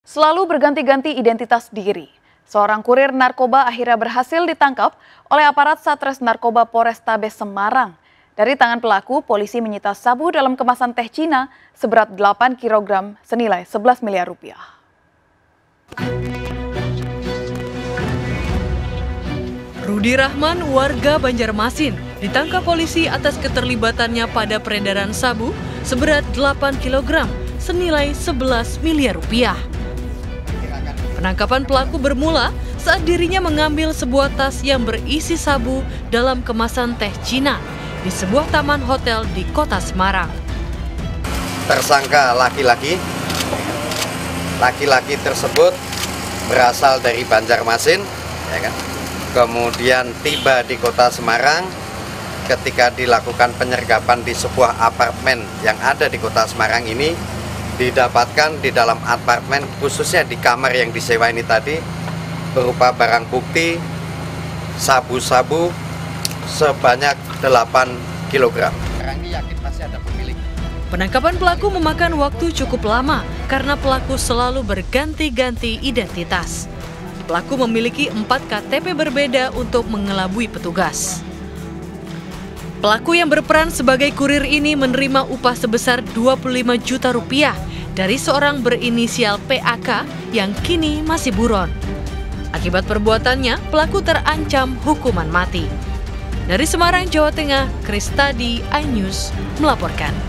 Selalu berganti-ganti identitas diri, seorang kurir narkoba akhirnya berhasil ditangkap oleh aparat Satres Narkoba Polrestabes Semarang. Dari tangan pelaku, polisi menyita sabu dalam kemasan teh Cina seberat 8 kg senilai 11 miliar rupiah. Rudi Rahman, warga Banjarmasin, ditangkap polisi atas keterlibatannya pada peredaran sabu seberat 8 kg senilai 11 miliar rupiah. Penangkapan pelaku bermula saat dirinya mengambil sebuah tas yang berisi sabu dalam kemasan teh Cina di sebuah taman hotel di kota Semarang. Tersangka laki-laki tersebut berasal dari Banjarmasin, ya kan? Kemudian tiba di kota Semarang ketika dilakukan penyergapan di sebuah apartemen yang ada di kota Semarang ini. Didapatkan di dalam apartemen, khususnya di kamar yang disewa ini tadi, berupa barang bukti sabu-sabu sebanyak 8 kg. Sekarang ini yakin pasti ada pemilik. Penangkapan pelaku memakan waktu cukup lama karena pelaku selalu berganti-ganti identitas. Pelaku memiliki 4 KTP berbeda untuk mengelabui petugas. Pelaku yang berperan sebagai kurir ini menerima upah sebesar 25 juta rupiah dari seorang berinisial PAK yang kini masih buron. Akibat perbuatannya, pelaku terancam hukuman mati. Dari Semarang, Jawa Tengah, Kristadi, iNews melaporkan.